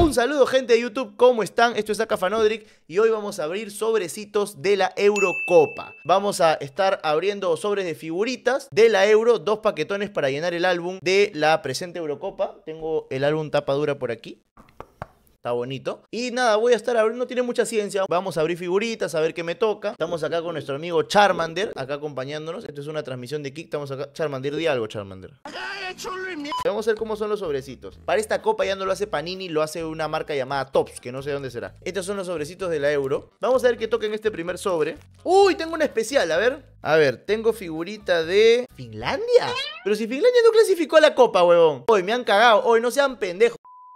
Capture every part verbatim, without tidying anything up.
Un saludo, gente de YouTube, ¿cómo están? Esto es Acafanodric y hoy vamos a abrir sobrecitos de la Eurocopa. Vamos a estar abriendo sobres de figuritas de la Euro, dos paquetones para llenar el álbum de la presente Eurocopa. Tengo el álbum tapa dura por aquí. Está bonito. Y nada, voy a estar abriendo, no tiene mucha ciencia. Vamos a abrir figuritas, a ver qué me toca. Estamos acá con nuestro amigo Charmander, acá acompañándonos. Esto es una transmisión de Kick, estamos acá. Charmander, di algo, Charmander. Vamos a ver cómo son los sobrecitos. Para esta copa ya no lo hace Panini, lo hace una marca llamada Tops, que no sé dónde será. Estos son los sobrecitos de la Euro. Vamos a ver qué toca en este primer sobre. Uy, tengo una especial, a ver. A ver, tengo figurita de... ¿Finlandia? Pero si Finlandia no clasificó a la copa, huevón. Hoy me han cagado, hoy no sean pendejos.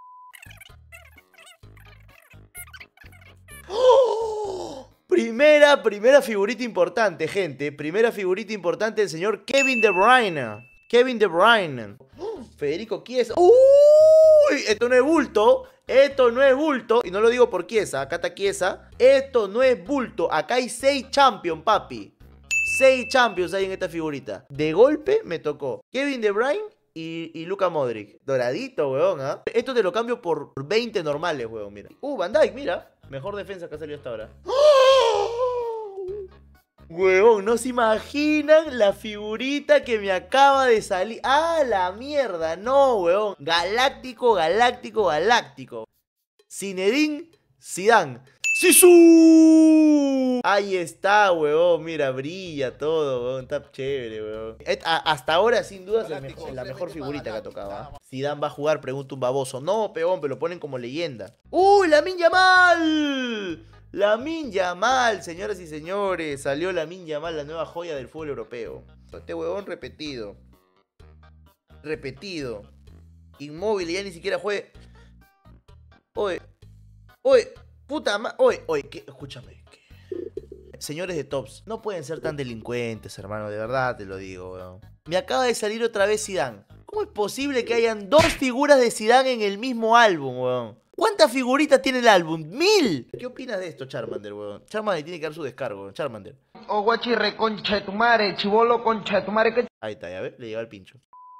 ¡Oh! Primera, primera figurita importante, gente. Primera figurita importante del señor Kevin De Bruyne. Kevin De Bruyne. ¡Oh! Federico Chiesa. ¡Uy! Esto no es bulto. Esto no es bulto. Y no lo digo por Chiesa. Acá está Chiesa. Esto no es bulto. Acá hay seis Champions, papi. seis Champions hay en esta figurita. De golpe me tocó Kevin De Bruyne y, y Luka Modric. Doradito, weón, ¿ah? ¿eh? Esto te lo cambio por veinte normales, weón, mira. Uh, Van Dijk, mira. Mejor defensa que ha salido hasta ahora. ¡Oh! Huevón, no se imaginan la figurita que me acaba de salir. ¡Ah, la mierda! No, huevón. Galáctico, galáctico, galáctico. Zinedine Zidane. ¡Sisu! Ahí está, huevón. Mira, brilla todo, huevón. Está chévere, huevón. Hasta ahora, sin duda, es la mejor, la mejor figurita que ha tocado, ¿eh? Zidane va a jugar, pregunta un baboso. No, peón, pero lo ponen como leyenda. ¡Uy, Lamine Yamal! Lamine Yamal, señoras y señores. Salió Lamine Yamal, la nueva joya del fútbol europeo. Este huevón repetido. Repetido. Inmóvil, ya ni siquiera juega. Oye, oye. Puta madre, oye, oye, ¿qué? Escúchame. ¿Qué? Señores de Tops, no pueden ser tan delincuentes, hermano, de verdad te lo digo, weón. Me acaba de salir otra vez Zidane. ¿Cómo es posible que hayan dos figuras de Zidane en el mismo álbum, weón? ¿Cuántas figuritas tiene el álbum? ¡Mil! ¿Qué opinas de esto, Charmander, weón? Charmander tiene que dar su descargo, weón. Charmander. Oh, guachirre, concha de tu madre, chivolo, concha de tu madre. Que... Ahí está, ya ves, le llega el pincho.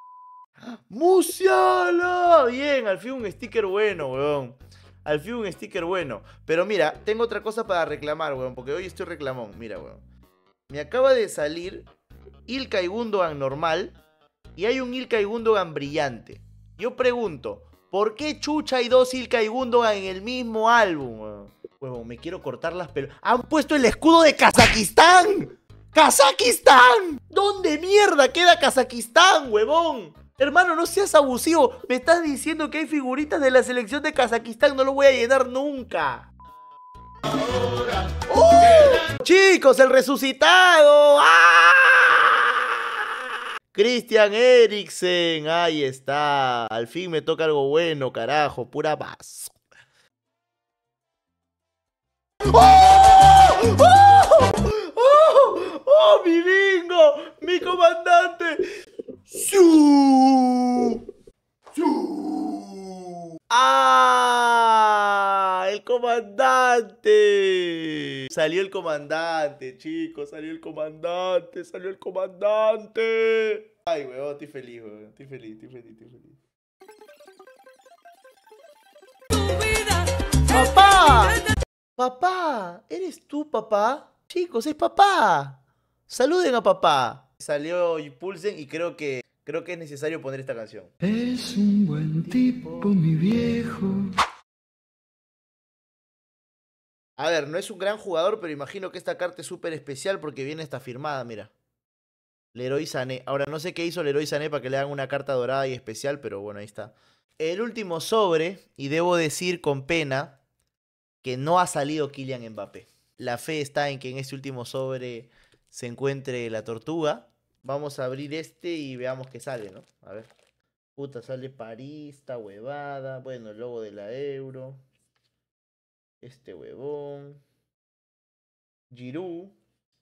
¡Musiala! Bien, al fin un sticker bueno, weón. Al fin un sticker bueno. Pero mira, tengo otra cosa para reclamar, weón, porque hoy estoy reclamón. Mira, weón. Me acaba de salir Ilkay Gundogan normal y hay un Ilkay Gundogan brillante. Yo pregunto, ¿por qué chucha hay dos Ilkay Gundogan en el mismo álbum, weón? Weón, me quiero cortar las pelotas. ¡Han puesto el escudo de Kazajistán! ¡Kazajistán! ¿Dónde mierda queda Kazajistán, huevón? Hermano, no seas abusivo. Me estás diciendo que hay figuritas de la selección de Kazajistán. No lo voy a llenar nunca. ¡Uh! Chicos, el resucitado. ¡Ah! Christian Eriksen. Ahí está. Al fin me toca algo bueno, carajo. Pura paz. ¡Oh! ¡Oh! ¡Oh! ¡Oh, mi bingo! ¡Mi comandante! ¡Siu! ¡Siu! ¡Ah! ¡El comandante! Salió el comandante, chicos. Salió el comandante. Salió el comandante. Ay, weón, estoy feliz, weón. Estoy feliz, estoy feliz, estoy feliz. ¡Papá! ¡Papá! ¿Eres tú, papá? Chicos, es papá. Saluden a papá. Salió Pulsen y creo que creo que es necesario poner esta canción. Es un buen tipo, mi viejo. A ver, no es un gran jugador, pero imagino que esta carta es súper especial porque viene esta firmada, mira. Leroy Sané. Ahora, no sé qué hizo Leroy Sané para que le hagan una carta dorada y especial, pero bueno, ahí está. El último sobre, y debo decir con pena que no ha salido Kylian Mbappé. La fe está en que en este último sobre se encuentre la tortuga. Vamos a abrir este y veamos qué sale, ¿no? A ver. Puta, sale París, esta huevada. Bueno, el logo de la Euro. Este huevón. Giroud.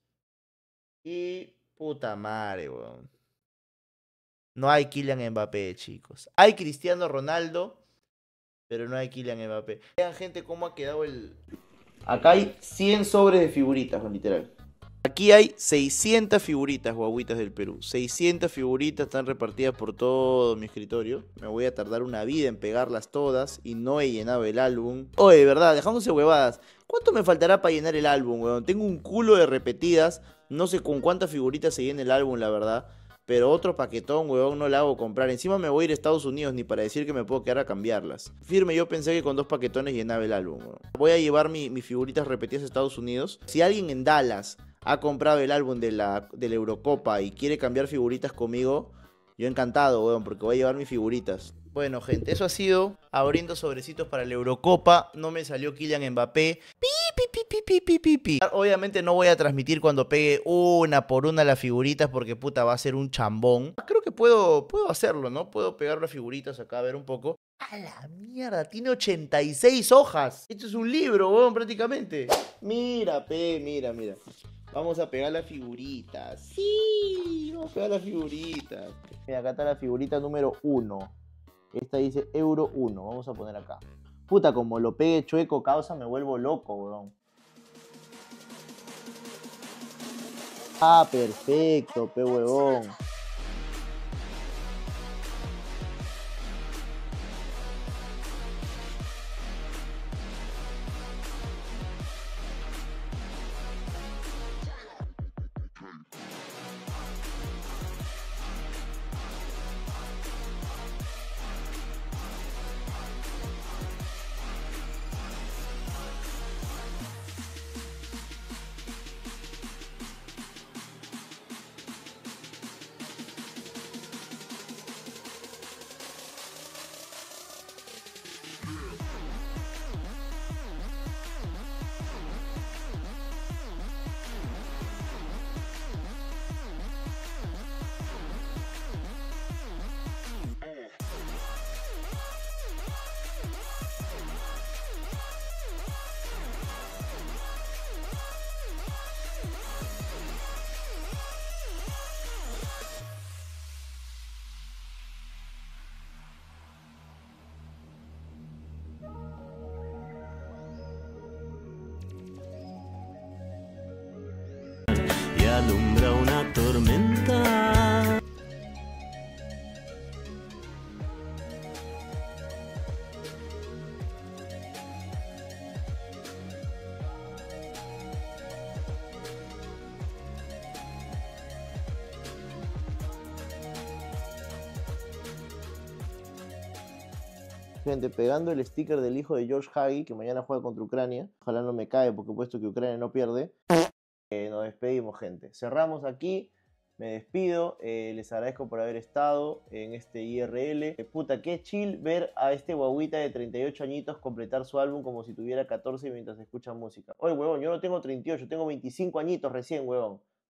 Y puta madre, weón. No hay Kylian Mbappé, chicos. Hay Cristiano Ronaldo, pero no hay Kylian Mbappé. Vean, gente, cómo ha quedado el... Acá hay cien sobres de figuritas, literal. Aquí hay seiscientas figuritas, guaguitas del Perú. seiscientas figuritas están repartidas por todo mi escritorio. Me voy a tardar una vida en pegarlas todas y no he llenado el álbum. Oye, de verdad, dejándose huevadas. ¿Cuánto me faltará para llenar el álbum, weón? Tengo un culo de repetidas. No sé con cuántas figuritas se llena el álbum, la verdad. Pero otro paquetón, weón, no le hago comprar. Encima me voy a ir a Estados Unidos ni para decir que me puedo quedar a cambiarlas. Firme, yo pensé que con dos paquetones llenaba el álbum, weón. Voy a llevar mi, mis figuritas repetidas a Estados Unidos. Si alguien en Dallas ha comprado el álbum de la, de la Eurocopa y quiere cambiar figuritas conmigo, yo encantado, weón, porque voy a llevar mis figuritas. Bueno, gente, eso ha sido abriendo sobrecitos para la Eurocopa. No me salió Kylian Mbappé. Pi, pi, pi, pi, pi, pi, pi, pi. Obviamente no voy a transmitir cuando pegue una por una las figuritas porque puta va a ser un chambón. Creo que puedo, puedo hacerlo, ¿no? Puedo pegar las figuritas acá a ver un poco. ¡A la mierda! Tiene ochenta y seis hojas. Esto es un libro, weón, prácticamente. Mira, pe, mira, mira. Vamos a pegar las figuritas. Sí, vamos a pegar las figuritas. Mira, acá está la figurita número uno. Esta dice Euro uno. Vamos a poner acá. Puta, como lo pegue chueco, causa, me vuelvo loco, weón. Ah, perfecto, pe huevón. Y alumbra una tormenta. Gente, pegando el sticker del hijo de George Hagi, que mañana juega contra Ucrania. Ojalá no me cae, porque he puesto que Ucrania no pierde. Eh, nos despedimos, gente. Cerramos aquí. Me despido. Eh, les agradezco por haber estado en este I R L. Eh, puta, qué chill ver a este guaguita de treinta y ocho añitos completar su álbum como si tuviera catorce mientras escucha música. Oye, huevón, yo no tengo treinta y ocho, tengo veinticinco añitos recién, huevón.